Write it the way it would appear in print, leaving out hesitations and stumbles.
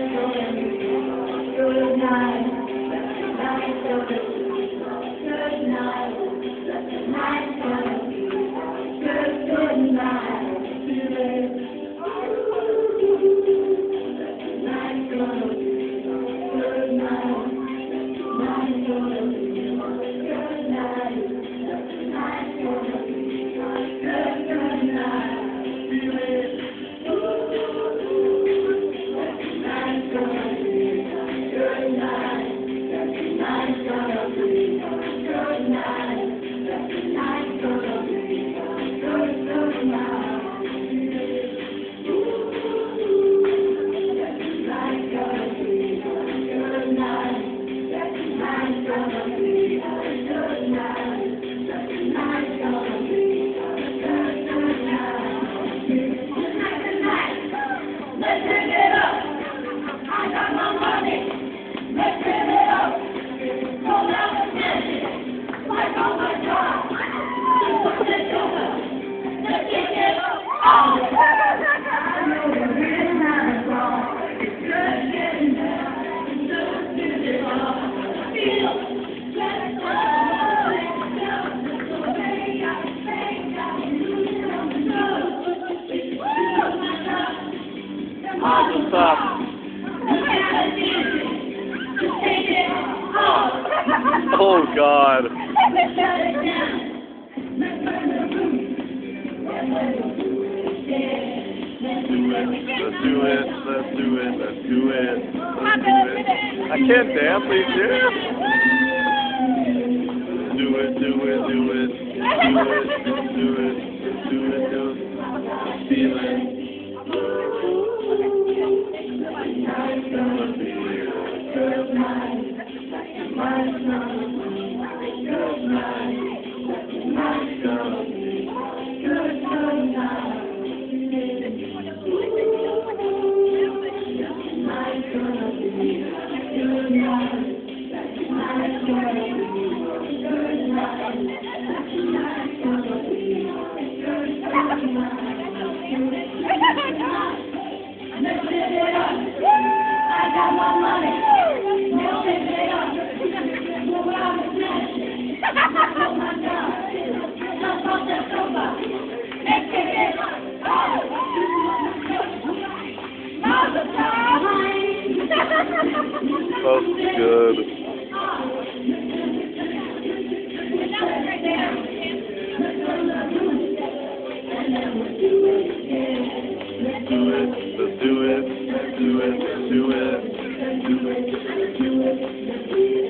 What's up? Oh God. Let's do it. Let's do it. Let's do it. Let's do it. I can't dance, are you serious? Do it, do it, do it. Do it, do it, do it, do it. Feel it. I got my money. That's good. Do it, let's do it, do it, do it, do it, do it.